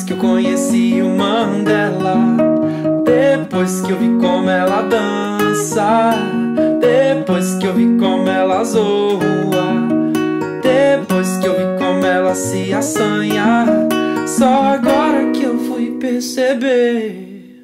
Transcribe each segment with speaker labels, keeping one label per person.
Speaker 1: que eu conheci o Mandela, depois que eu vi como ela dança, depois que eu vi como ela zoa, depois que eu vi como ela se assanha, só agora que eu fui perceber.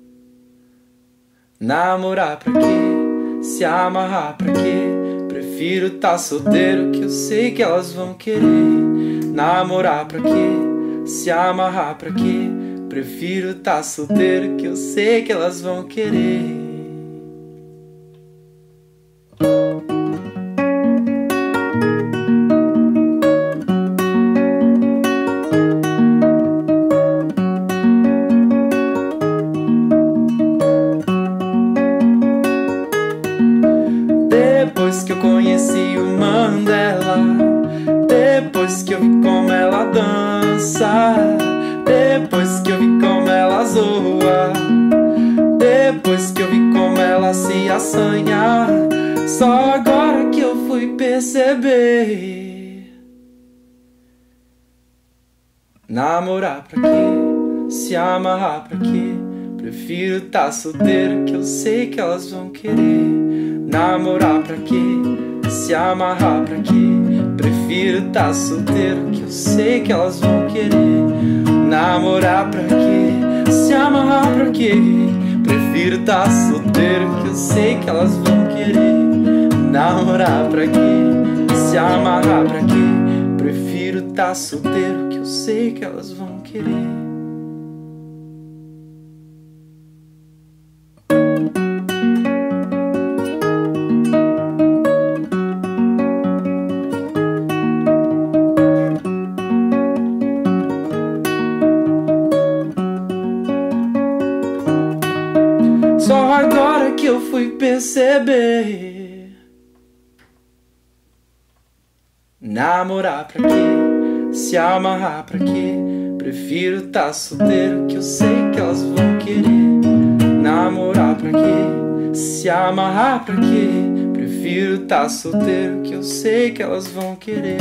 Speaker 1: Namorar pra quê? Se amarrar pra quê? Prefiro tá solteiro que eu sei que elas vão querer. Namorar pra quê? Se amarrar pra quê? Prefiro tá solteiro que eu sei que elas vão querer. Depois que eu conheci o Mandela, depois que eu vi como ela dança, depois que eu vi como ela zoa, depois que eu vi como ela se assanha, só agora que eu fui perceber. Namorar pra quê? Se amarrar pra quê? Prefiro tá solteiro que eu sei que elas vão querer. Namorar pra quê? Se amarrar pra quê? Prefiro tá solteiro que eu sei que elas vão querer. Namorar pra quê? Se amarrar pra quê? Prefiro tá solteiro que eu sei que elas vão querer. Namorar pra quê? Se amarrar pra quê? Prefiro tá solteiro que eu sei que elas vão querer. Só agora que eu fui perceber. Namorar pra quê? Se amarrar pra quê? Prefiro tá solteiro que eu sei que elas vão querer. Namorar pra quê? Se amarrar pra quê? Prefiro tá solteiro que eu sei que elas vão querer.